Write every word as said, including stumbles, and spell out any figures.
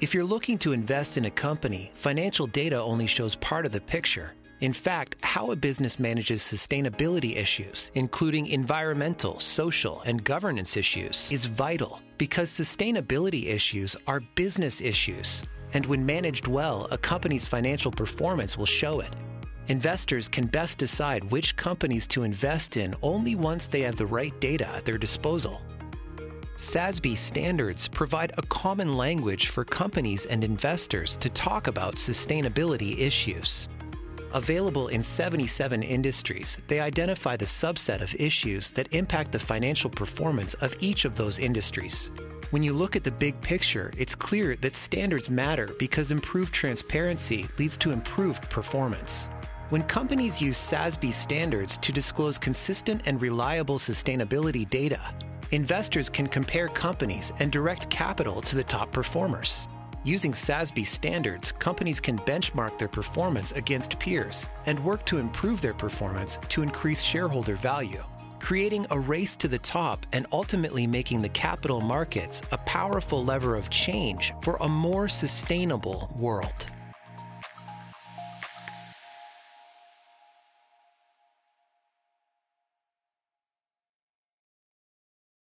If you're looking to invest in a company, financial data only shows part of the picture. In fact, how a business manages sustainability issues, including environmental, social, and governance issues, is vital because sustainability issues are business issues. And when managed well, a company's financial performance will show it. Investors can best decide which companies to invest in only once they have the right data at their disposal. S A S B standards provide a common language for companies and investors to talk about sustainability issues. Available in seventy-seven industries, they identify the subset of issues that impact the financial performance of each of those industries. When you look at the big picture, it's clear that standards matter because improved transparency leads to improved performance. When companies use S A S B standards to disclose consistent and reliable sustainability data, investors can compare companies and direct capital to the top performers. Using S A S B standards, companies can benchmark their performance against peers and work to improve their performance to increase shareholder value, creating a race to the top and ultimately making the capital markets a powerful lever of change for a more sustainable world.